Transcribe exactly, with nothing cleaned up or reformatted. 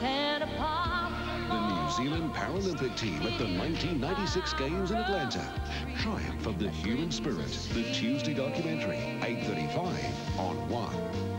Santa Pop. The New Zealand Paralympic team at the nineteen ninety-six Games in Atlanta. Triumph of the Human Spirit. The Tuesday documentary, eight thirty-five on One.